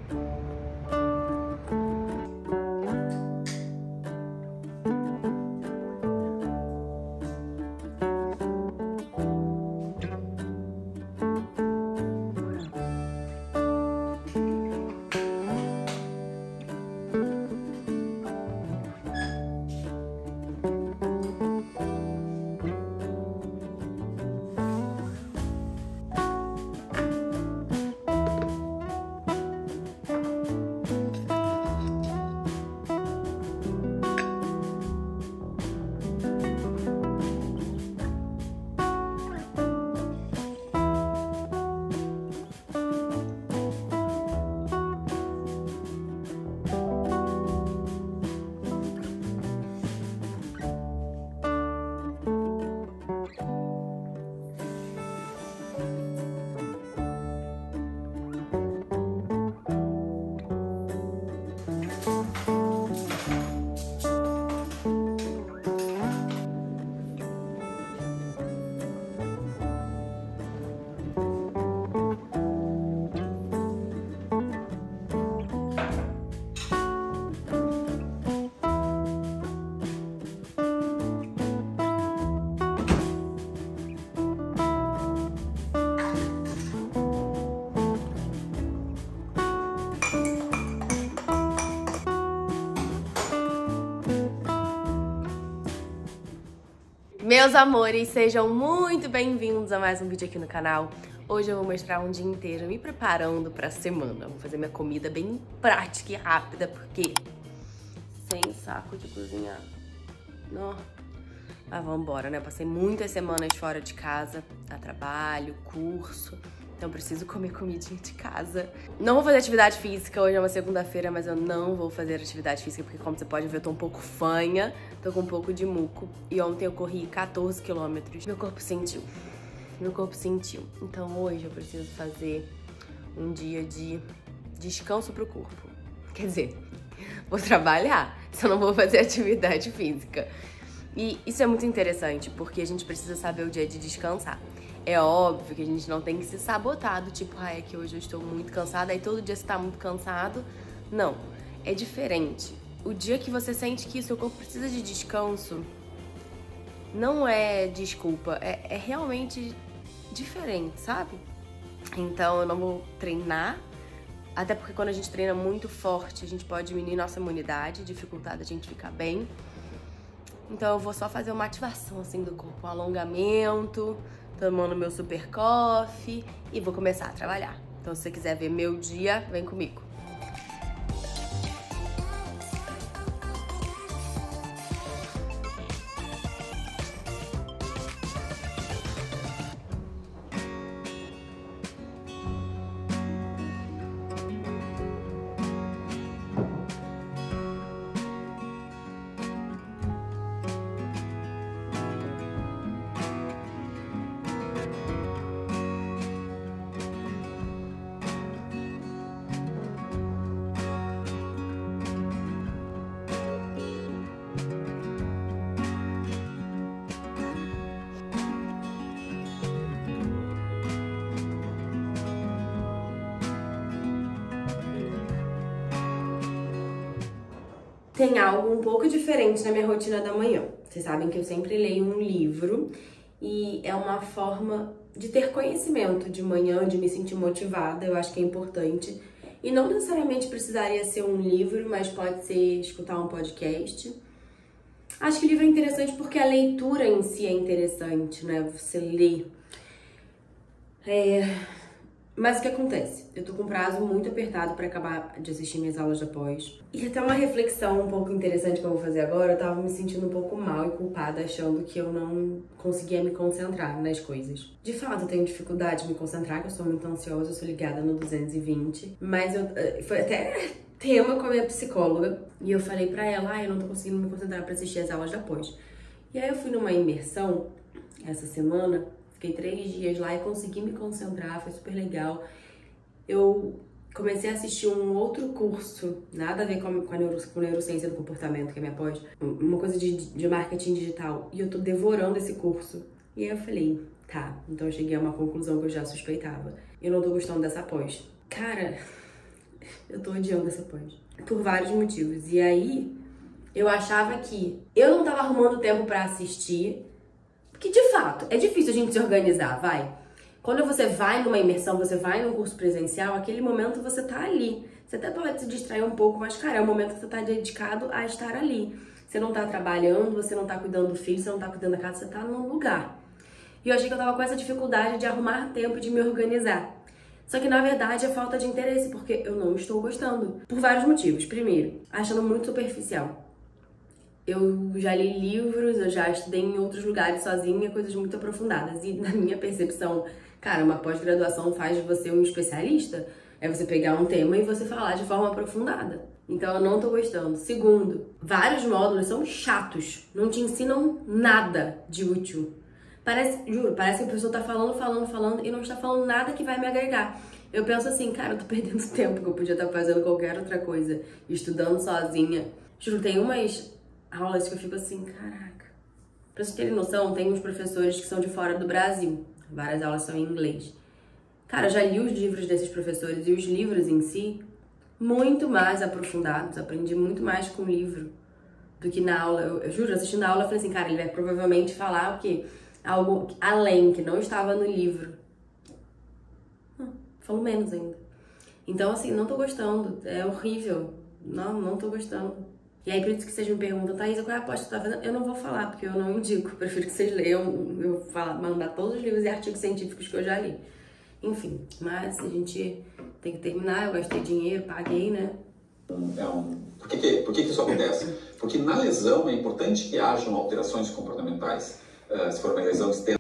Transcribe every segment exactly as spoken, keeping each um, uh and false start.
Meus amores, sejam muito bem-vindos a mais um vídeo aqui no canal. Hoje eu vou mostrar um dia inteiro me preparando pra semana. Vou fazer minha comida bem prática e rápida, porque sem saco de cozinhar. Não. Mas vambora, né? Eu passei muitas semanas fora de casa, a trabalho, curso. Então preciso comer comidinha de casa. Não vou fazer atividade física, hoje é uma segunda-feira, mas eu não vou fazer atividade física, porque como você pode ver, eu tô um pouco fanha, tô com um pouco de muco. E ontem eu corri quatorze quilômetros. Meu corpo sentiu. Meu corpo sentiu. Então hoje eu preciso fazer um dia de descanso pro corpo. Quer dizer, vou trabalhar, só não vou fazer atividade física. E isso é muito interessante, porque a gente precisa saber o dia de descansar. É óbvio que a gente não tem que se sabotar, do tipo, ah, é que hoje eu estou muito cansada, aí todo dia você tá muito cansado. Não, é diferente. O dia que você sente que o seu corpo precisa de descanso, não é desculpa, é, é realmente diferente, sabe? Então eu não vou treinar, até porque quando a gente treina muito forte, a gente pode diminuir nossa imunidade, dificultar da gente ficar bem. Então eu vou só fazer uma ativação assim do corpo, um alongamento, tomando meu super coffee e vou começar a trabalhar. Então se você quiser ver meu dia, vem comigo. Tem algo um pouco diferente na minha rotina da manhã. Vocês sabem que eu sempre leio um livro e é uma forma de ter conhecimento de manhã, de me sentir motivada, eu acho que é importante. E não necessariamente precisaria ser um livro, mas pode ser escutar um podcast. Acho que o livro é interessante porque a leitura em si é interessante, né? Você lê. É... Mas o que acontece? Eu tô com um prazo muito apertado pra acabar de assistir minhas aulas de após. E até uma reflexão um pouco interessante que eu vou fazer agora, eu tava me sentindo um pouco mal e culpada, achando que eu não conseguia me concentrar nas coisas. De fato, eu tenho dificuldade de me concentrar, que eu sou muito ansiosa, eu sou ligada no duzentos e vinte. Mas eu, foi até tema com a minha psicóloga. E eu falei pra ela, ah, eu não tô conseguindo me concentrar pra assistir as aulas de após. E aí eu fui numa imersão essa semana. Fiquei três dias lá e consegui me concentrar, foi super legal. Eu comecei a assistir um outro curso, nada a ver com a, com a neuro, com neurociência do comportamento, que é minha pós, uma coisa de, de marketing digital. E eu tô devorando esse curso. E aí eu falei, tá, então eu cheguei a uma conclusão que eu já suspeitava. Eu não tô gostando dessa pós. Cara, Eu tô odiando essa pós. Por vários motivos. E aí, eu achava que eu não tava arrumando tempo pra assistir. Porque, de fato, é difícil a gente se organizar, vai. Quando você vai numa imersão, você vai num curso presencial, aquele momento você tá ali. Você até pode se distrair um pouco, mas, cara, é o momento que você tá dedicado a estar ali. Você não tá trabalhando, você não tá cuidando do filho, você não tá cuidando da casa, você tá num lugar. E eu achei que eu tava com essa dificuldade de arrumar tempo, de me organizar. Só que, na verdade, é falta de interesse, porque eu não estou gostando. Por vários motivos. Primeiro, achando muito superficial. Eu já li livros, eu já estudei em outros lugares sozinha, coisas muito aprofundadas. E na minha percepção, cara, uma pós-graduação faz de você um especialista. É você pegar um tema e você falar de forma aprofundada. Então eu não tô gostando. Segundo, vários módulos são chatos. Não te ensinam nada de útil. Parece, juro, parece que a pessoa tá falando, falando, falando e não está falando nada que vai me agregar. Eu penso assim, cara, eu tô perdendo tempo que eu podia estar fazendo qualquer outra coisa, estudando sozinha. Juro, tem umas aulas que eu fico assim, caraca. Pra vocês terem noção, tem uns professores que são de fora do Brasil. Várias aulas são em inglês. Cara, eu já li os livros desses professores e os livros em si, muito mais aprofundados. Aprendi muito mais com o livro do que na aula. Eu, eu juro, assistindo a aula, eu falei assim, cara, ele vai provavelmente falar o quê? Algo além, que não estava no livro. Não, falou menos ainda. Então, assim, não tô gostando. É horrível. Não, não tô gostando. E aí, por isso que vocês me perguntam, Thaisa, qual é a aposta que você tá fazendo? Eu não vou falar, porque eu não indico. Prefiro que vocês leiam, eu vou mandar todos os livros e artigos científicos que eu já li. Enfim, mas a gente tem que terminar. Eu gastei dinheiro, paguei, né? É um... Por, que, que, por que, que isso acontece? Porque na lesão é importante que hajam alterações comportamentais. Uh, se for uma lesão extensa.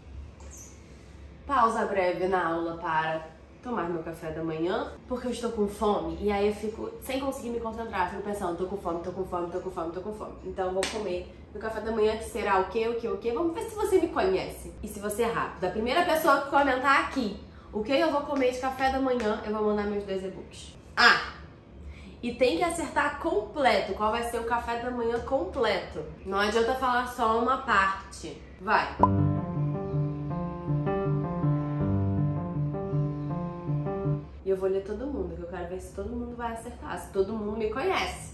Pausa breve na aula para tomar meu café da manhã, porque eu estou com fome. E aí eu fico sem conseguir me concentrar. Fico pensando, tô com fome, tô com fome, tô com fome, tô com fome. Então eu vou comer meu café da manhã, que será o quê, o quê, o quê? Vamos ver se você me conhece. E se você é rápido. A primeira pessoa que comentar aqui o que eu vou comer de café da manhã, eu vou mandar meus dois e-books. Ah! E tem que acertar completo, qual vai ser o café da manhã completo. Não adianta falar só uma parte. Vai! E eu vou ler todo mundo, que eu quero ver se todo mundo vai acertar, se todo mundo me conhece.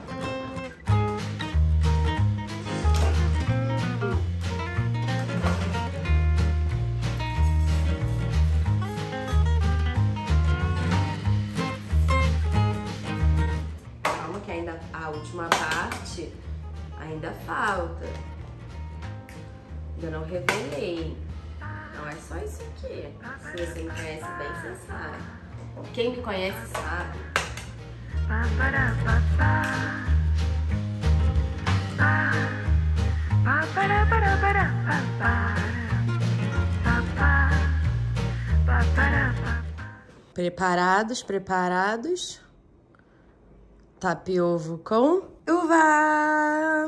A última parte ainda falta. Ainda não revelei. Não é só isso aqui. Se você me conhece bem, você sabe. Quem me conhece sabe. Preparados, preparados? Tapiovo com uva!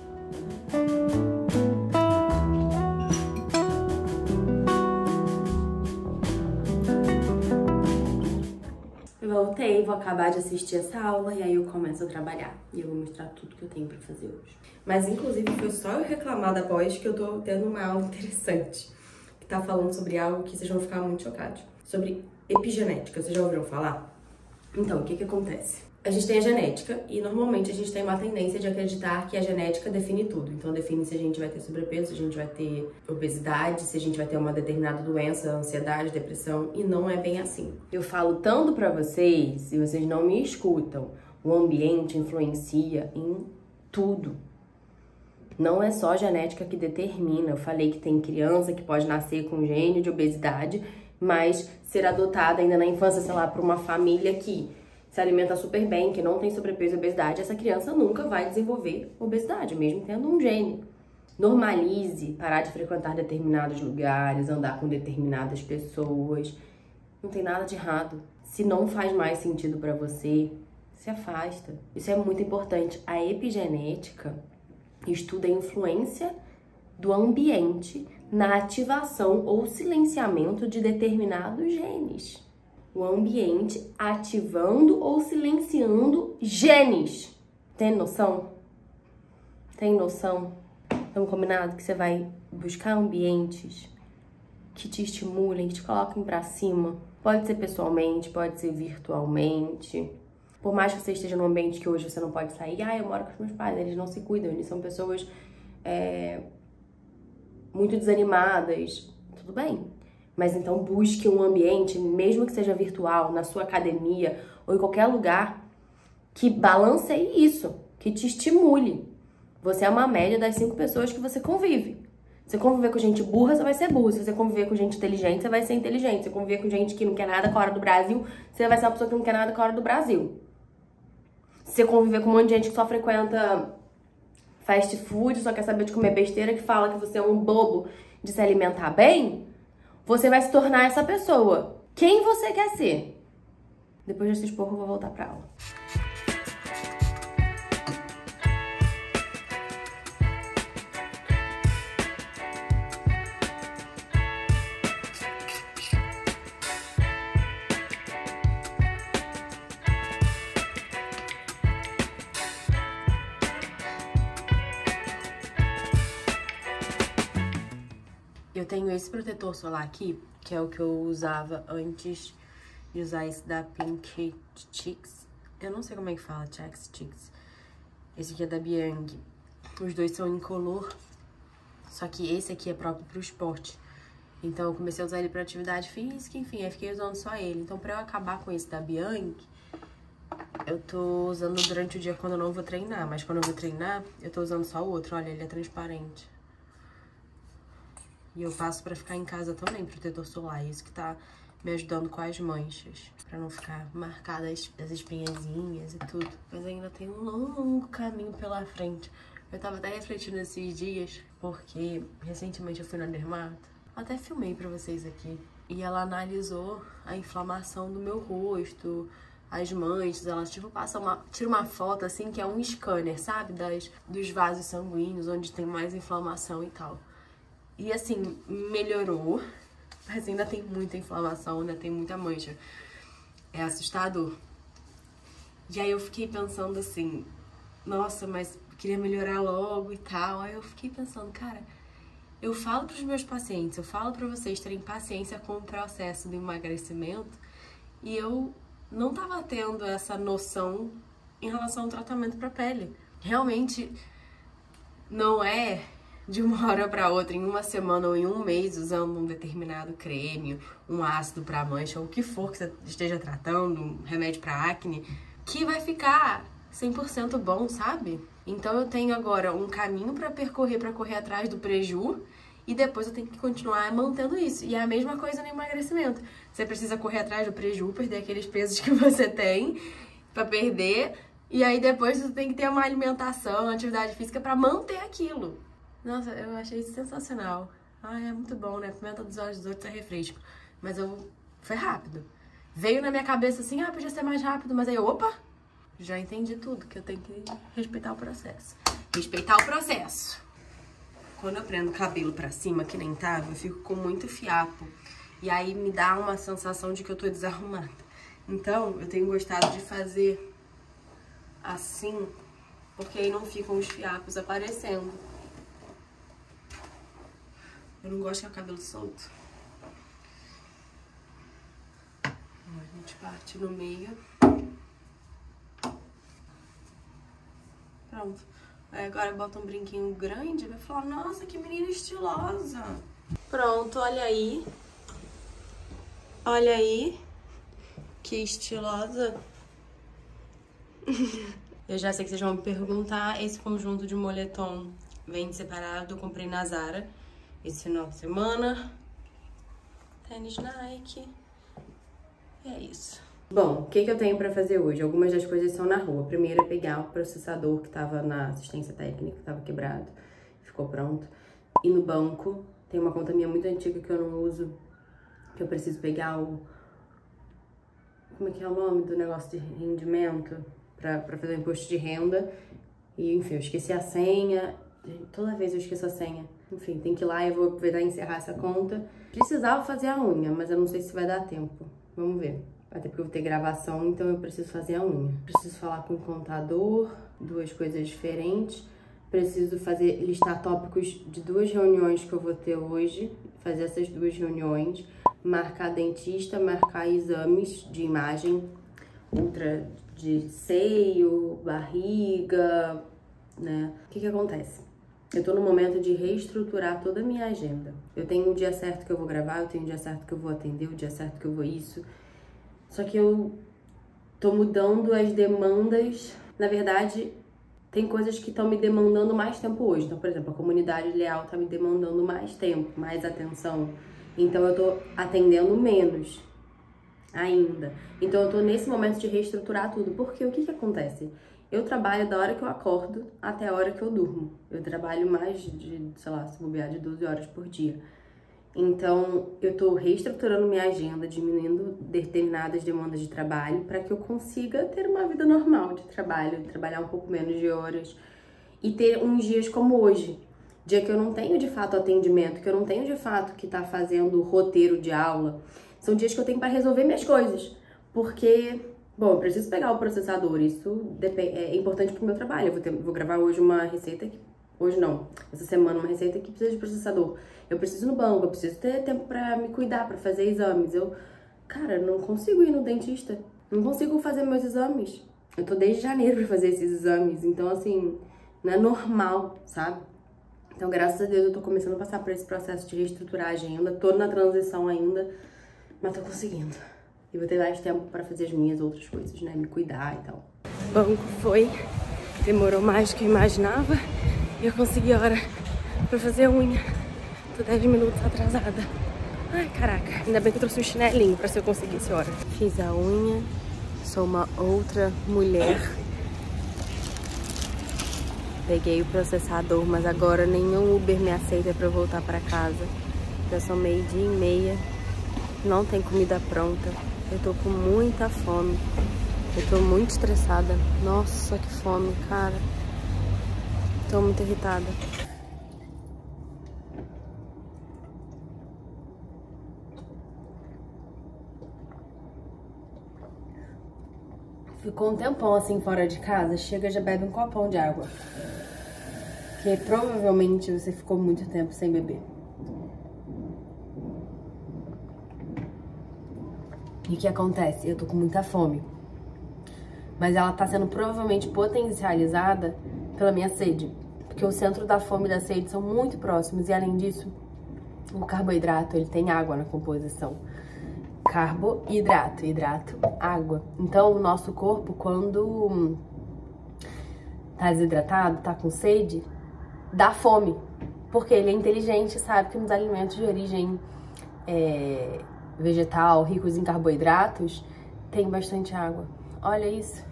Voltei, vou acabar de assistir essa aula e aí eu começo a trabalhar. E eu vou mostrar tudo que eu tenho pra fazer hoje. Mas, inclusive, foi só eu reclamar da pós que eu tô tendo uma aula interessante. Que tá falando sobre algo que vocês vão ficar muito chocados. Sobre epigenética, vocês já ouviram falar? Então, o que que acontece? A gente tem a genética e normalmente a gente tem uma tendência de acreditar que a genética define tudo. Então define se a gente vai ter sobrepeso, se a gente vai ter obesidade, se a gente vai ter uma determinada doença, ansiedade, depressão, e não é bem assim. Eu falo tanto pra vocês e vocês não me escutam. O ambiente influencia em tudo. Não é só a genética que determina. Eu falei que tem criança que pode nascer com gênio de obesidade, mas ser adotada ainda na infância, sei lá, por uma família que se alimenta super bem, que não tem sobrepeso e obesidade, essa criança nunca vai desenvolver obesidade, mesmo tendo um gene. Normalize parar de frequentar determinados lugares, andar com determinadas pessoas. Não tem nada de errado. Se não faz mais sentido pra você, se afasta. Isso é muito importante. A epigenética estuda a influência do ambiente na ativação ou silenciamento de determinados genes. O ambiente ativando ou silenciando genes. Tem noção? Tem noção? Estamos combinados que você vai buscar ambientes que te estimulem, que te coloquem pra cima. Pode ser pessoalmente, pode ser virtualmente. Por mais que você esteja num ambiente que hoje você não pode sair, ah, eu moro com os meus pais, eles não se cuidam, eles são pessoas é, muito desanimadas, tudo bem. Mas então busque um ambiente, mesmo que seja virtual, na sua academia ou em qualquer lugar, que balanceie isso, que te estimule. Você é uma média das cinco pessoas que você convive. Se você conviver com gente burra, você vai ser burro. Se você conviver com gente inteligente, você vai ser inteligente. Se você conviver com gente que não quer nada com a hora do Brasil, você vai ser uma pessoa que não quer nada com a hora do Brasil. Se você conviver com um monte de gente que só frequenta fast food, só quer saber de comer besteira, que fala que você é um bobo de se alimentar bem, você vai se tornar essa pessoa. Quem você quer ser? Depois desse esporro, eu vou voltar pra aula. Eu tenho esse protetor solar aqui, que é o que eu usava antes de usar esse da Pink Chicks. Eu não sei como é que fala, Chicks Chicks. Esse aqui é da Biang. Os dois são incolor, só que esse aqui é próprio pro esporte. Então eu comecei a usar ele pra atividade física, enfim, aí fiquei usando só ele. Então pra eu acabar com esse da Biang, eu tô usando durante o dia quando eu não vou treinar. Mas quando eu vou treinar, eu tô usando só o outro. Olha, ele é transparente. E eu passo pra ficar em casa também, protetor solar. Isso que tá me ajudando com as manchas. Pra não ficar marcada as, as espinhazinhas e tudo. Mas ainda tem um longo caminho pela frente. Eu tava até refletindo esses dias, porque recentemente eu fui na dermato. Até filmei pra vocês aqui. E ela analisou a inflamação do meu rosto, as manchas. Ela, tipo, passa uma, tira uma foto, assim, que é um scanner, sabe? Das, dos vasos sanguíneos, onde tem mais inflamação e tal. E assim, melhorou, mas ainda tem muita inflamação, ainda tem muita mancha. É assustador. E aí eu fiquei pensando assim, nossa, mas queria melhorar logo e tal. Aí eu fiquei pensando, cara, eu falo pros meus pacientes, eu falo pra vocês terem paciência com o processo do emagrecimento, e eu não tava tendo essa noção em relação ao tratamento pra pele. Realmente não é de uma hora para outra, em uma semana ou em um mês, usando um determinado creme, um ácido para mancha, ou o que for que você esteja tratando, um remédio para acne, que vai ficar cem por cento bom, sabe? Então eu tenho agora um caminho para percorrer, para correr atrás do preju, e depois eu tenho que continuar mantendo isso. E é a mesma coisa no emagrecimento. Você precisa correr atrás do preju, perder aqueles pesos que você tem para perder, e aí depois você tem que ter uma alimentação, uma atividade física para manter aquilo. Nossa, eu achei isso sensacional. Ai, é muito bom, né? Pimenta dos olhos dos outros é refresco. Mas eu... foi rápido. Veio na minha cabeça assim, ah, podia ser mais rápido. Mas aí, opa, já entendi tudo, que eu tenho que respeitar o processo. Respeitar o processo. Quando eu prendo o cabelo pra cima, que nem tava, eu fico com muito fiapo. E aí me dá uma sensação de que eu tô desarrumada. Então, eu tenho gostado de fazer assim, porque aí não ficam os fiapos aparecendo. Eu não gosto de ter o cabelo solto. A gente parte no meio. Pronto. Aí agora bota um brinquinho grande e vai falar, nossa, que menina estilosa. Pronto, olha aí. Olha aí. Que estilosa. Eu já sei que vocês vão me perguntar. Esse conjunto de moletom vem separado, eu comprei na Zara esse final de semana. Tênis Nike. E é isso. Bom, o que, que eu tenho pra fazer hoje? Algumas das coisas são na rua. Primeiro é pegar o processador que tava na assistência técnica, que tava quebrado. Ficou pronto. E no banco, tem uma conta minha muito antiga que eu não uso, que eu preciso pegar o... Como é que é o nome do negócio de rendimento? Pra, pra fazer o imposto de renda. E, enfim, eu esqueci a senha. Toda vez eu esqueço a senha. Enfim, tem que ir lá e eu vou aproveitar e encerrar essa conta. Precisava fazer a unha, mas eu não sei se vai dar tempo. Vamos ver. Até porque eu vou ter gravação, então eu preciso fazer a unha. Preciso falar com o contador, duas coisas diferentes. Preciso fazer, listar tópicos de duas reuniões que eu vou ter hoje. fazer essas duas reuniões, marcar dentista, marcar exames de imagem, ultra de seio, barriga, né? O que que acontece? Eu tô no momento de reestruturar toda a minha agenda. Eu tenho um dia certo que eu vou gravar, eu tenho um dia certo que eu vou atender, o dia certo que eu vou isso. Só que eu tô mudando as demandas. Na verdade, tem coisas que estão me demandando mais tempo hoje. Então, por exemplo, a comunidade leal tá me demandando mais tempo, mais atenção. Então, eu tô atendendo menos ainda. Então, eu tô nesse momento de reestruturar tudo. Porque o que que acontece? Eu trabalho da hora que eu acordo até a hora que eu durmo. Eu trabalho mais de, sei lá, se bobear, de doze horas por dia. Então, eu tô reestruturando minha agenda, diminuindo determinadas demandas de trabalho para que eu consiga ter uma vida normal de trabalho, trabalhar um pouco menos de horas e ter uns dias como hoje, dia que eu não tenho de fato atendimento, que eu não tenho de fato que tá fazendo roteiro de aula. São dias que eu tenho para resolver minhas coisas, porque, bom, eu preciso pegar o processador, isso é importante pro meu trabalho. Eu vou, ter, vou gravar hoje uma receita que Hoje não, essa semana uma receita que precisa de processador. Eu preciso ir no banco, eu preciso ter tempo pra me cuidar, pra fazer exames. Eu, cara, não consigo ir no dentista, não consigo fazer meus exames. Eu tô desde janeiro pra fazer esses exames, então assim, não é normal, sabe? Então, graças a Deus, eu tô começando a passar por esse processo de reestruturar a agenda. Tô na transição ainda, mas tô conseguindo. E vou ter mais tempo pra fazer as minhas outras coisas, né? Me cuidar e tal. O banco foi, demorou mais do que eu imaginava. E eu consegui a hora pra fazer a unha. Tô dez minutos atrasada. Ai, caraca. Ainda bem que eu trouxe um chinelinho pra se eu conseguisse a hora. Fiz a unha. Sou uma outra mulher. Peguei o processador, mas agora nenhum Uber me aceita pra eu voltar pra casa. Já são meio-dia e meia. Não tem comida pronta. Eu tô com muita fome. Eu tô muito estressada. Nossa, que fome, cara. Tô muito irritada. Ficou um tempão assim fora de casa, chega e já bebe um copão de água. Porque provavelmente você ficou muito tempo sem beber. E o que acontece? Eu tô com muita fome. Mas ela tá sendo provavelmente potencializada pela minha sede. Porque o centro da fome e da sede são muito próximos. E além disso, o carboidrato, ele tem água na composição. Carboidrato, hidrato, água. Então, o nosso corpo, quando tá desidratado, tá com sede, dá fome. Porque ele é inteligente, sabe que nos alimentos de origem é, vegetal, ricos em carboidratos, tem bastante água. Olha isso.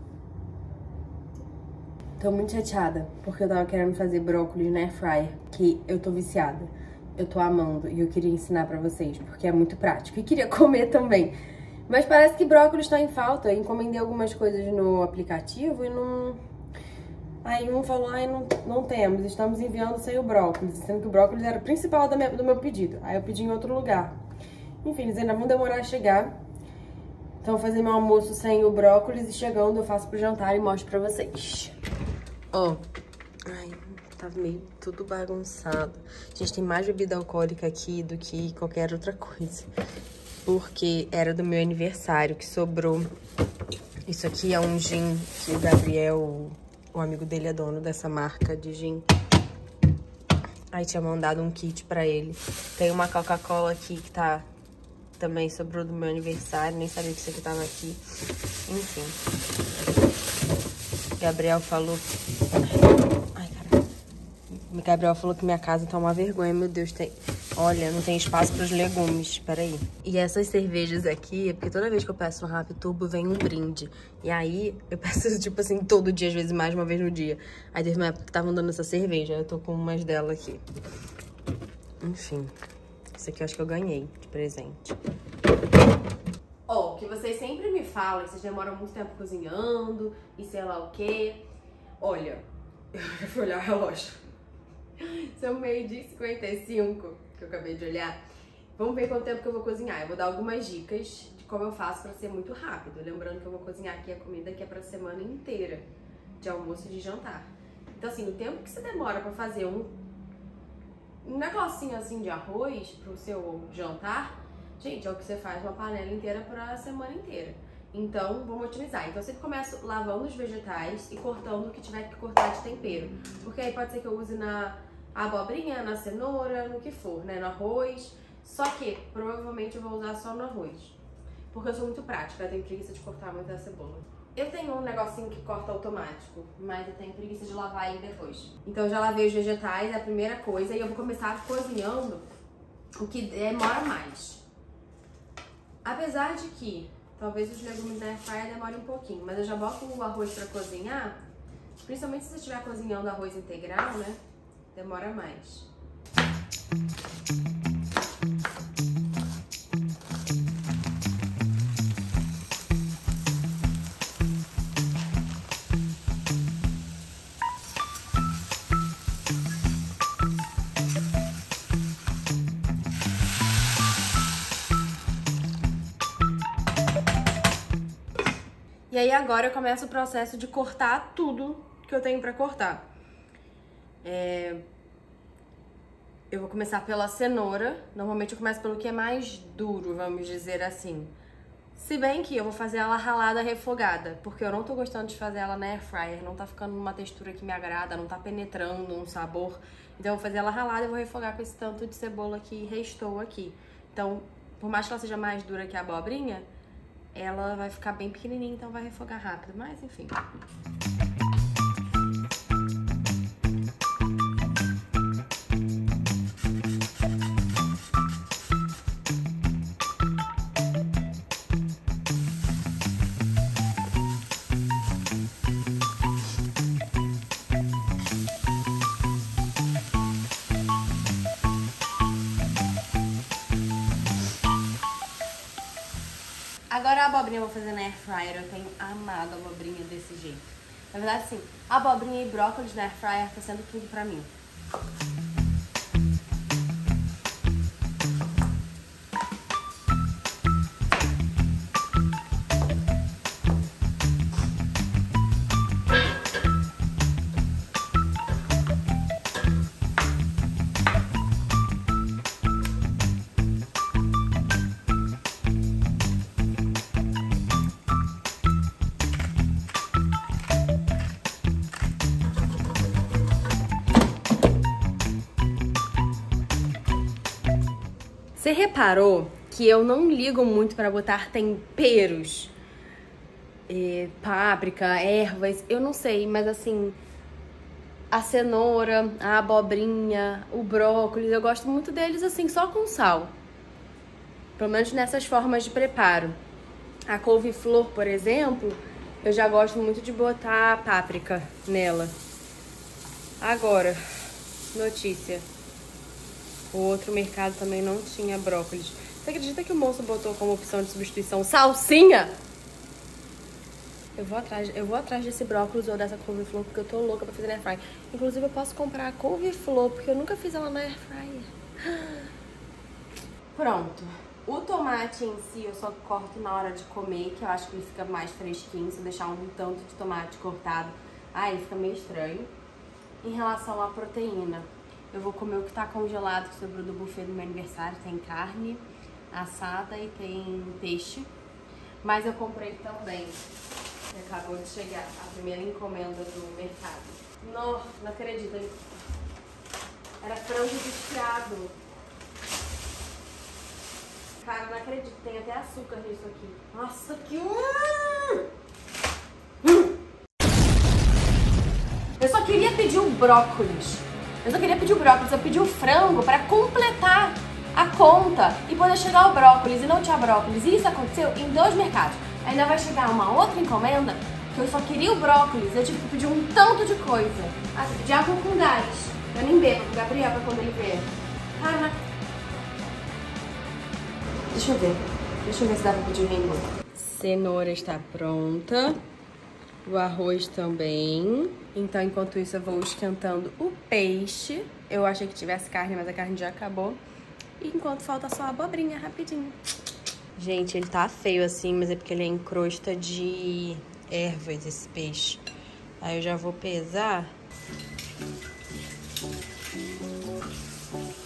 Tô muito chateada, porque eu tava querendo fazer brócolis na air fryer, que eu tô viciada. Eu tô amando e eu queria ensinar pra vocês, porque é muito prático. E queria comer também. Mas parece que brócolis tá em falta. Eu encomendei algumas coisas no aplicativo e não... Aí um falou, ai, não, não temos, estamos enviando sem o brócolis. Sendo que o brócolis era o principal do meu, do meu pedido. Aí eu pedi em outro lugar. Enfim, eles ainda vão demorar a chegar. Então eu vou fazer meu almoço sem o brócolis e chegando eu faço pro jantar e mostro pra vocês. Ó, oh. Ai, tá meio tudo bagunçado. A gente tem mais bebida alcoólica aqui do que qualquer outra coisa. Porque era do meu aniversário que sobrou. Isso aqui é um gin que o Gabriel, o amigo dele, é dono dessa marca de gin. Aí tinha mandado um kit pra ele. Tem uma Coca-Cola aqui que tá... Também sobrou do meu aniversário, nem sabia que isso aqui tava aqui. Enfim. Gabriel falou... Ai, caralho. Gabriel falou que minha casa tá uma vergonha, meu Deus. Tem... Olha, não tem espaço pros legumes, peraí. E essas cervejas aqui, é porque toda vez que eu peço um Rappi Turbo, vem um brinde. E aí, eu peço, tipo assim, todo dia, às vezes mais uma vez no dia. Aí teve uma época que estavam dando essa cerveja, eu tô com umas dela aqui. Enfim... Isso aqui eu acho que eu ganhei de presente. Ó, oh, que vocês sempre me falam que vocês demoram muito tempo cozinhando e sei lá o quê. Olha, eu já fui olhar o relógio. São meio-dia e cinquenta e cinco que eu acabei de olhar. Vamos ver quanto tempo que eu vou cozinhar. Eu vou dar algumas dicas de como eu faço pra ser muito rápido. Lembrando que eu vou cozinhar aqui a comida que é pra semana inteira, de almoço e de jantar. Então assim, o tempo que você demora pra fazer um um negocinho assim de arroz pro seu jantar, gente, é o que você faz uma panela inteira pra semana inteira. Então, vamos otimizar. Então, eu sempre começo lavando os vegetais e cortando o que tiver que cortar de tempero. Porque aí pode ser que eu use na abobrinha, na cenoura, no que for, né? No arroz. Só que, provavelmente, eu vou usar só no arroz. Porque eu sou muito prática, eu tenho preguiça de cortar muito a cebola. Eu tenho um negocinho que corta automático, mas eu tenho preguiça de lavar ele depois. Então, eu já lavei os vegetais, é a primeira coisa. E eu vou começar cozinhando o que demora mais. Apesar de que talvez os legumes na airfryer demorem um pouquinho, mas eu já boto o arroz pra cozinhar, principalmente se você estiver cozinhando arroz integral, né? Demora mais. E aí agora eu começo o processo de cortar tudo que eu tenho pra cortar. É... Eu vou começar pela cenoura. Normalmente eu começo pelo que é mais duro, vamos dizer assim. Se bem que eu vou fazer ela ralada refogada, porque eu não tô gostando de fazer ela na air fryer. Não tá ficando numa textura que me agrada, não tá penetrando um sabor. Então eu vou fazer ela ralada e vou refogar com esse tanto de cebola que restou aqui. Então, por mais que ela seja mais dura que a abobrinha, ela vai ficar bem pequenininha, então vai refogar rápido. Mas, enfim. Agora a abobrinha eu vou fazer na air fryer. Eu tenho amado a abobrinha desse jeito. Na verdade, sim, abobrinha e brócolis na air fryer tá sendo tudo pra mim. Você reparou que eu não ligo muito pra botar temperos? É, páprica, ervas, eu não sei, mas assim, a cenoura, a abobrinha, o brócolis, eu gosto muito deles assim, só com sal. Pelo menos nessas formas de preparo. A couve-flor, por exemplo, eu já gosto muito de botar páprica nela. Agora, notícia. O outro mercado também não tinha brócolis. Você acredita que o moço botou como opção de substituição salsinha? Eu vou atrás, eu vou atrás desse brócolis ou dessa couve-flor, porque eu tô louca pra fazer na air fryer. Inclusive, eu posso comprar a couve-flor, porque eu nunca fiz ela na air fryer. Pronto. O tomate em si eu só corto na hora de comer, que eu acho que ele fica mais fresquinho. Se eu deixar um tanto de tomate cortado, ah, ele fica meio estranho. Em relação à proteína, eu vou comer o que tá congelado, que sobrou do buffet do meu aniversário. Tem carne assada e tem peixe. Mas eu comprei também, acabou de chegar, a primeira encomenda do mercado. Não, não acredito. Era frango desfiado. Cara, não acredito, tem até açúcar nisso aqui. Nossa, que... Eu só queria pedir o brócolis. Eu só queria pedir o brócolis, eu pedi o frango pra completar a conta e poder chegar o brócolis, e não tinha brócolis. E isso aconteceu em dois mercados. Ainda vai chegar uma outra encomenda que eu só queria o brócolis, eu tive que pedir um tanto de coisa. Ah, de água com gás. Eu nem bebo pro Gabriel pra quando ele ver. Cara, deixa eu ver. Deixa eu ver se dá pra pedir o reino. Cenoura está pronta. O arroz também. Então, enquanto isso, eu vou esquentando o peixe. Eu achei que tivesse carne, mas a carne já acabou. E enquanto falta só a abobrinha, rapidinho. Gente, ele tá feio assim, mas é porque ele é em crosta de ervas, esse peixe. Aí eu já vou pesar.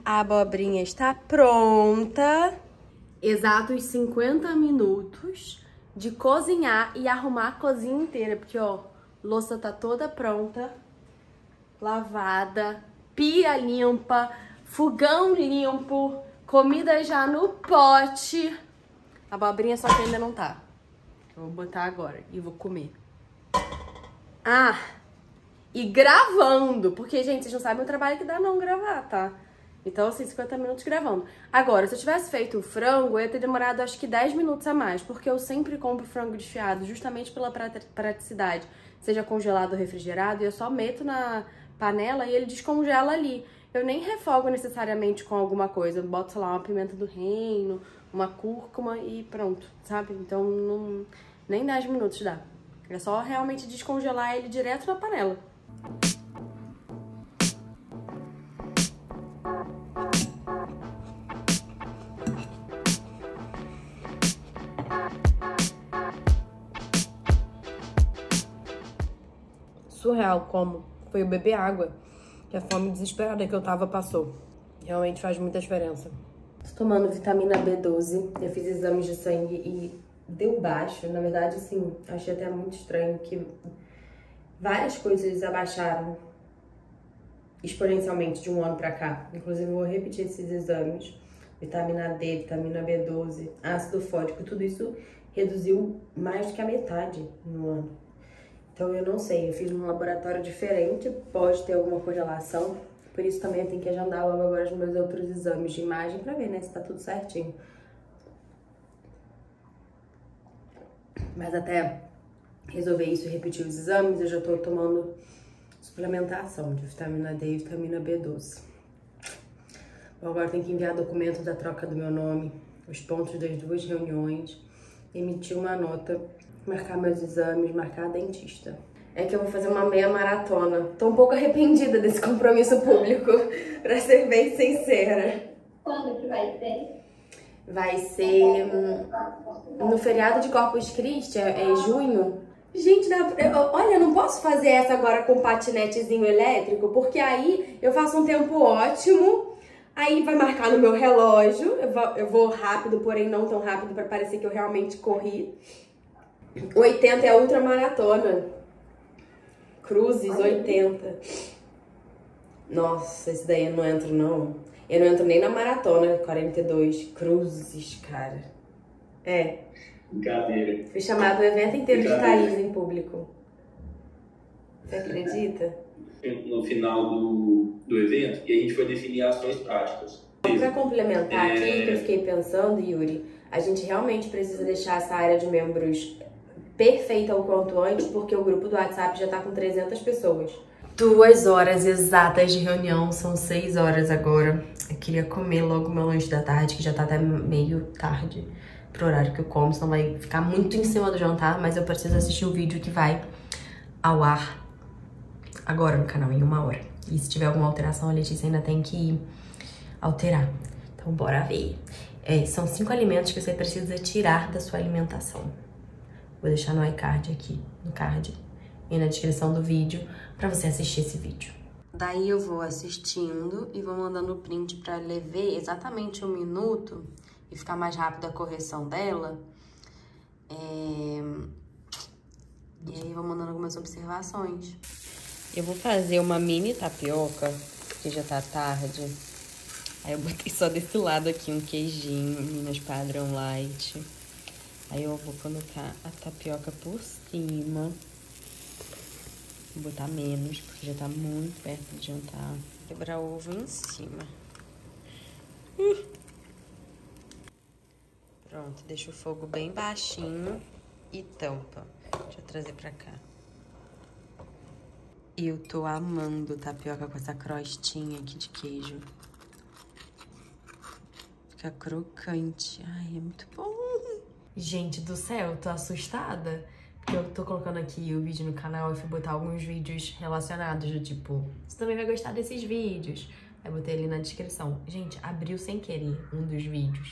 A abobrinha está pronta. Exatos cinquenta minutos de cozinhar e arrumar a cozinha inteira. Porque, ó, louça tá toda pronta, lavada, pia limpa, fogão limpo, comida já no pote. A abobrinha só que ainda não tá. Eu vou botar agora e vou comer. Ah, e gravando, porque, gente, vocês não sabem o trabalho que dá não gravar, tá? Então, assim, cinquenta minutos gravando. Agora, se eu tivesse feito o frango, eu ia ter demorado acho que dez minutos a mais, porque eu sempre compro frango desfiado, justamente pela praticidade. Seja congelado ou refrigerado, e eu só meto na panela e ele descongela ali. Eu nem refogo necessariamente com alguma coisa. Eu boto, sei lá, uma pimenta do reino, uma cúrcuma e pronto, sabe? Então, não, nem dez minutos dá. É só realmente descongelar ele direto na panela. Surreal como foi eu beber água, que a fome desesperada que eu tava passou. Realmente faz muita diferença. Tô tomando vitamina B doze, eu fiz exames de sangue e deu baixo. Na verdade, assim, achei até muito estranho que várias coisas abaixaram exponencialmente de um ano pra cá. Inclusive, eu vou repetir esses exames. Vitamina D, vitamina B doze, ácido fólico, tudo isso reduziu mais do que a metade no ano. Então, eu não sei, eu fiz num laboratório diferente, pode ter alguma correlação. Por isso, também eu tenho que agendar logo agora os meus outros exames de imagem pra ver, né, se tá tudo certinho. Mas até resolver isso e repetir os exames, eu já tô tomando suplementação de vitamina D e vitamina B doze. Bom, agora tem que enviar documento da troca do meu nome, os pontos das duas reuniões, emitir uma nota, marcar meus exames, marcar a dentista. É que eu vou fazer uma meia maratona. Tô um pouco arrependida desse compromisso público, pra ser bem sincera. Quando que vai ser? Vai ser no feriado de Corpus Christi, é, é junho. Gente, dá, eu, olha, eu não posso fazer essa agora com patinetezinho elétrico, porque aí eu faço um tempo ótimo, aí vai marcar no meu relógio, eu vou, eu vou rápido, porém não tão rápido pra parecer que eu realmente corri. oitenta é a ultramaratona. Cruzes, oitenta. Nossa, esse daí eu não entro, não. Eu não entro nem na maratona, quarenta e dois. Cruzes, cara. É. Brincadeira. Fui chamado o evento inteiro de Thaís em público. Você acredita? No final do, do evento, e a gente foi definir ações práticas. Pra complementar é... aqui, que eu fiquei pensando, Yuri, a gente realmente precisa deixar essa área de membros perfeita o quanto antes, porque o grupo do WhatsApp já tá com trezentas pessoas. Duas horas exatas de reunião, são seis horas agora. Eu queria comer logo meu lanche da tarde, que já tá até meio tarde pro horário que eu como, senão vai ficar muito em cima do jantar, mas eu preciso assistir um vídeo que vai ao ar agora no canal, em uma hora. E se tiver alguma alteração, a Letícia ainda tem que alterar. Então bora ver. É, são cinco alimentos que você precisa tirar da sua alimentação. Vou deixar no iCard aqui, no card e na descrição do vídeo pra você assistir esse vídeo. Daí eu vou assistindo e vou mandando o print pra ele ver exatamente um minuto e ficar mais rápido a correção dela. É... E aí eu vou mandando algumas observações. Eu vou fazer uma mini tapioca, porque já tá tarde. Aí eu botei só desse lado aqui um queijinho, Minas Padrão Light. Aí eu vou colocar a tapioca por cima. Vou botar menos, porque já tá muito perto de jantar. Quebrar o ovo em cima. Uh. Pronto, deixa o fogo bem baixinho e tampa. Deixa eu trazer pra cá. Eu tô amando tapioca com essa crostinha aqui de queijo. Fica crocante. Ai, é muito bom. Gente do céu, eu tô assustada. Porque eu tô colocando aqui o vídeo no canal e fui botar alguns vídeos relacionados, do tipo, você também vai gostar desses vídeos. Aí botei ali na descrição. Gente, abriu sem querer um dos vídeos.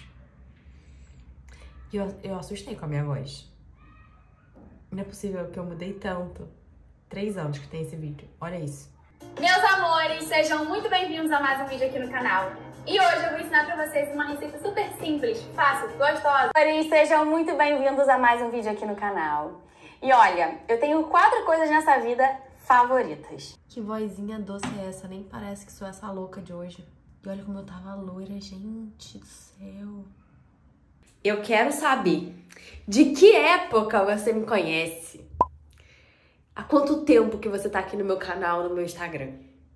E eu, eu assustei com a minha voz. Não é possível que eu mudei tanto. Três anos que tem esse vídeo. Olha isso. Meus amores, sejam muito bem-vindos a mais um vídeo aqui no canal. E hoje eu vou ensinar pra vocês uma receita super simples, fácil, gostosa. E sejam muito bem-vindos a mais um vídeo aqui no canal. E olha, eu tenho quatro coisas nessa vida favoritas. Que vozinha doce é essa? Nem parece que sou essa louca de hoje. E olha como eu tava loira, gente do céu. Eu quero saber, de que época você me conhece? Há quanto tempo que você tá aqui no meu canal, no meu Instagram?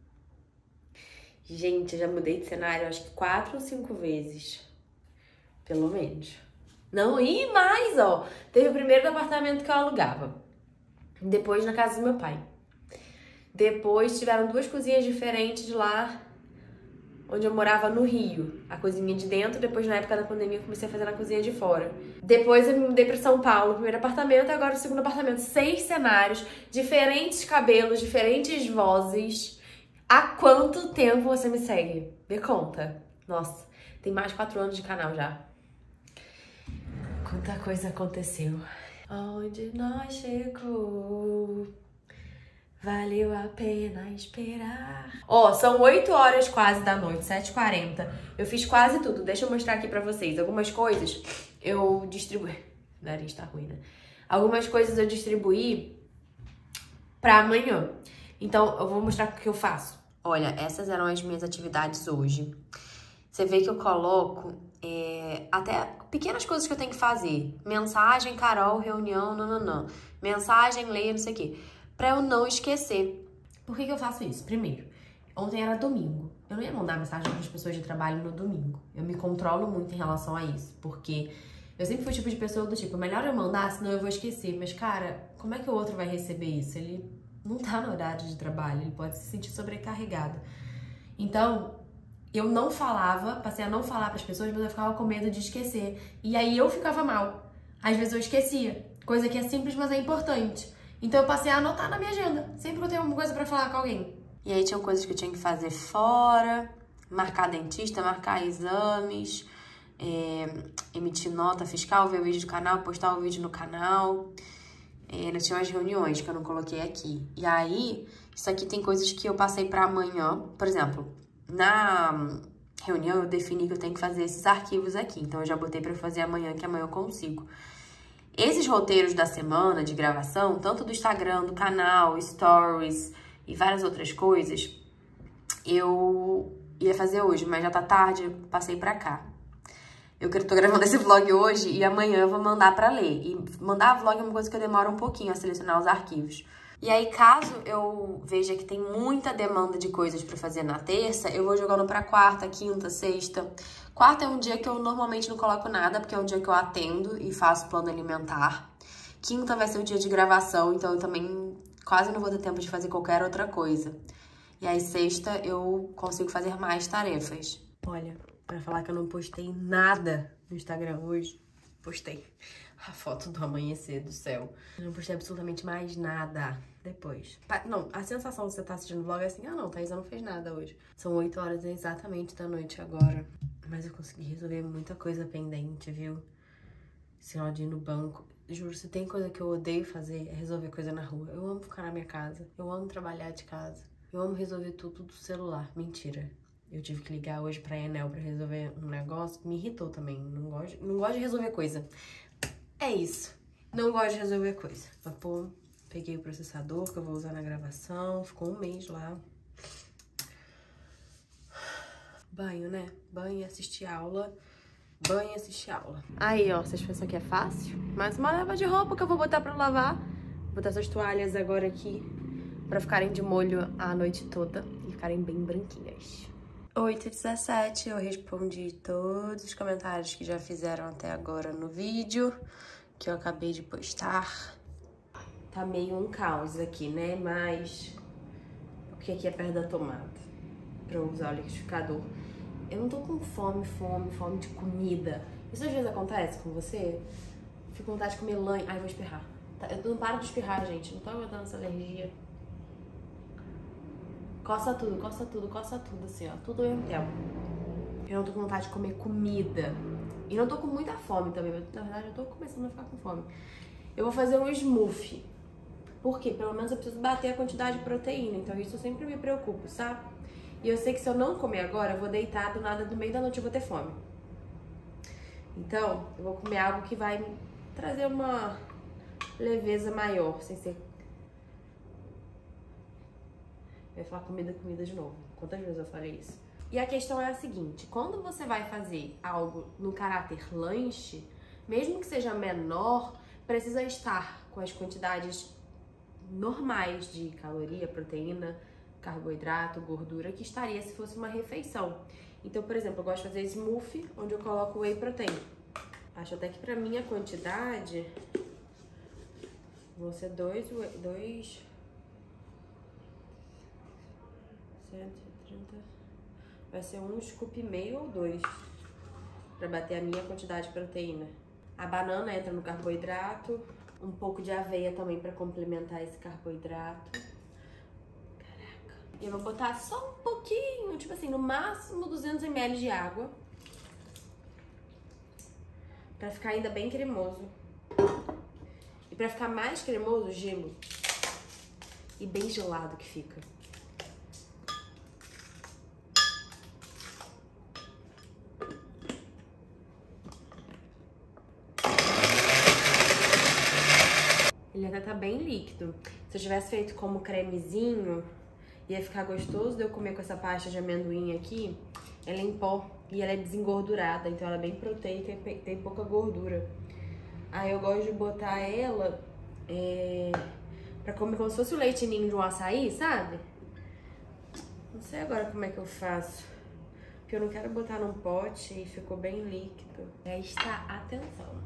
Gente, eu já mudei de cenário acho que quatro ou cinco vezes. Pelo menos. Não, e mais, ó. Teve o primeiro apartamento que eu alugava. Depois na casa do meu pai. Depois tiveram duas cozinhas diferentes de lá, onde eu morava no Rio. A cozinha de dentro, depois na época da pandemia eu comecei a fazer na cozinha de fora. Depois eu me mudei pra São Paulo, primeiro apartamento, agora o segundo apartamento. Seis cenários, diferentes cabelos, diferentes vozes. Há quanto tempo você me segue? Me conta. Nossa, tem mais de quatro anos de canal já. Quanta coisa aconteceu. Onde nós chegou, valeu a pena esperar. Ó, oh, são oito horas quase da noite, sete e quarenta. Eu fiz quase tudo. Deixa eu mostrar aqui pra vocês. Algumas coisas eu distribuí... O nariz tá ruim, né? Algumas coisas eu distribuí pra amanhã. Então, eu vou mostrar o que eu faço. Olha, essas eram as minhas atividades hoje. Você vê que eu coloco é, até pequenas coisas que eu tenho que fazer. Mensagem, Carol, reunião, nananã. Mensagem, leia, não sei o quê. Pra eu não esquecer. Por que que eu faço isso? Primeiro, ontem era domingo. Eu não ia mandar mensagem para as pessoas de trabalho no domingo. Eu me controlo muito em relação a isso. Porque eu sempre fui o tipo de pessoa do tipo, melhor eu mandar, senão eu vou esquecer. Mas, cara, como é que o outro vai receber isso? Ele não tá no horário de trabalho, ele pode se sentir sobrecarregado. Então, eu não falava, passei a não falar para as pessoas, mas eu ficava com medo de esquecer. E aí eu ficava mal. Às vezes eu esquecia, coisa que é simples, mas é importante. Então eu passei a anotar na minha agenda, sempre que eu tenho alguma coisa para falar com alguém. E aí tinham coisas que eu tinha que fazer fora, marcar dentista, marcar exames, é, emitir nota fiscal, ver o vídeo do canal, postar o vídeo no canal. É, tinha umas reuniões que eu não coloquei aqui. E aí, isso aqui tem coisas que eu passei pra amanhã. Por exemplo, na reunião eu defini que eu tenho que fazer esses arquivos aqui. Então eu já botei pra fazer amanhã, que amanhã eu consigo. Esses roteiros da semana de gravação, tanto do Instagram, do canal, stories e várias outras coisas, eu ia fazer hoje, mas já tá tarde, eu passei pra cá. Eu tô gravando esse vlog hoje e amanhã eu vou mandar pra ler. E mandar vlog é uma coisa que eu demoro um pouquinho a selecionar os arquivos. E aí, caso eu veja que tem muita demanda de coisas pra fazer na terça, eu vou jogando pra quarta, quinta, sexta. Quarta é um dia que eu normalmente não coloco nada, porque é um dia que eu atendo e faço plano alimentar. Quinta vai ser o dia de gravação, então eu também quase não vou ter tempo de fazer qualquer outra coisa. E aí, sexta, eu consigo fazer mais tarefas. Olha, pra falar que eu não postei nada no Instagram hoje, postei a foto do amanhecer do céu. Eu não postei absolutamente mais nada depois. Não, a sensação de você estar assistindo o vlog é assim, ah não, Thaisa não fez nada hoje. São oito horas exatamente da noite agora. Mas eu consegui resolver muita coisa pendente, viu? Sinal de ir no banco. Juro, se tem coisa que eu odeio fazer, é resolver coisa na rua. Eu amo ficar na minha casa, eu amo trabalhar de casa. Eu amo resolver tudo do celular. Mentira. Eu tive que ligar hoje pra Enel pra resolver um negócio que me irritou também. Não gosto, não gosto de resolver coisa. É isso. Não gosto de resolver coisa. Mas, pô, peguei o processador que eu vou usar na gravação. Ficou um mês lá. Banho, né? Banho e assistir aula. Banho e assistir aula. Aí, ó. Vocês pensam que é fácil? Mais uma leva de roupa que eu vou botar pra lavar. Vou botar essas toalhas agora aqui pra ficarem de molho a noite toda e ficarem bem branquinhas. oito e dezessete, eu respondi todos os comentários que já fizeram até agora no vídeo, que eu acabei de postar. Tá meio um caos aqui, né? Mas porque aqui é perto da tomada pra eu usar o liquidificador. Eu não tô com fome, fome, fome de comida. Isso às vezes acontece com você? Fico com vontade de comer lanche. Ai, vou espirrar. Eu não paro de espirrar, gente. Não tô aguentando essa alergia. Coça tudo, coça tudo, coça tudo, assim, ó. Tudo ao mesmo tempo. Eu não tô com vontade de comer comida. E não tô com muita fome também, mas na verdade eu tô começando a ficar com fome. Eu vou fazer um smoothie. Por quê? Pelo menos eu preciso bater a quantidade de proteína. Então isso eu sempre me preocupo, sabe? E eu sei que se eu não comer agora, eu vou deitar do nada, do meio da noite eu vou ter fome. Então, eu vou comer algo que vai me trazer uma leveza maior, sem ser... Eu ia falar comida, comida de novo. Quantas vezes eu falei isso? E a questão é a seguinte, quando você vai fazer algo no caráter lanche, mesmo que seja menor, precisa estar com as quantidades normais de caloria, proteína, carboidrato, gordura, que estaria se fosse uma refeição. Então, por exemplo, eu gosto de fazer smoothie, onde eu coloco whey protein. Acho até que pra minha quantidade, vão ser dois, dois, cento e trinta, vai ser um scoop e meio ou dois, pra bater a minha quantidade de proteína. A banana entra no carboidrato, um pouco de aveia também pra complementar esse carboidrato. Caraca. E eu vou botar só um pouquinho, tipo assim, no máximo duzentos mililitros de água. Pra ficar ainda bem cremoso. E pra ficar mais cremoso, gelo. E bem gelado que fica. Ele até tá bem líquido. Se eu tivesse feito como cremezinho, ia ficar gostoso de eu comer com essa pasta de amendoim aqui. Ela é em pó e ela é desengordurada, então ela é bem proteica e tem pouca gordura. Aí eu gosto de botar ela é, pra comer como se fosse o leite ninho de um açaí, sabe? Não sei agora como é que eu faço, porque eu não quero botar num pote e ficou bem líquido. Aí está, atenção.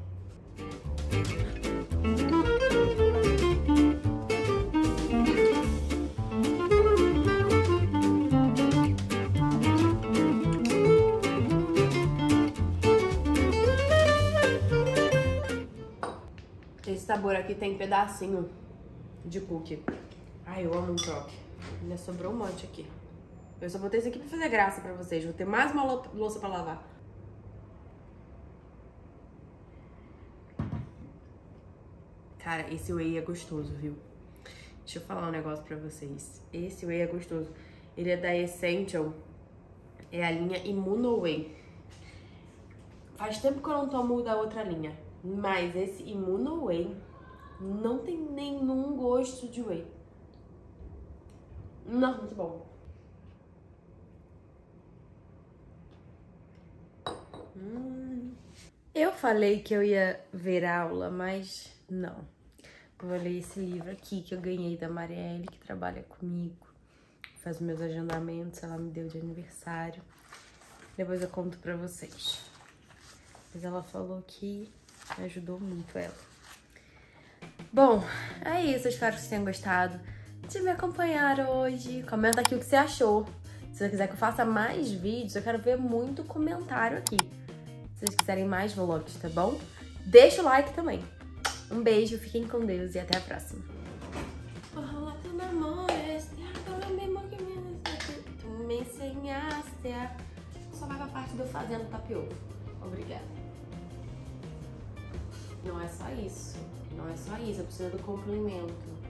Esse sabor aqui tem pedacinho de cookie. Ai, eu amo um croque. Ainda sobrou um monte aqui. Eu só botei isso aqui pra fazer graça pra vocês. Vou ter mais uma louça pra lavar. Cara, esse whey é gostoso, viu? Deixa eu falar um negócio pra vocês. Esse whey é gostoso. Ele é da Essential. É a linha Immuno Whey. Faz tempo que eu não tomo da outra linha. Mas esse Immuno Whey não tem nenhum gosto de whey. Não, muito bom. Hum. Eu falei que eu ia ver aula, mas não. Eu vou ler esse livro aqui que eu ganhei da Marielle, que trabalha comigo. Faz meus agendamentos, ela me deu de aniversário. Depois eu conto pra vocês. Mas ela falou que ajudou muito ela. Bom, é isso. Eu espero que vocês tenham gostado de me acompanhar hoje. Comenta aqui o que você achou. Se você quiser que eu faça mais vídeos, eu quero ver muito comentário aqui. Se vocês quiserem mais vlogs, tá bom? Deixa o like também. Um beijo, fiquem com Deus e até a próxima. Tu me ensinaste a... Só vai pra parte do fazendo tapioca. Obrigada. Não é só isso. Não é só isso. Eu preciso do complemento.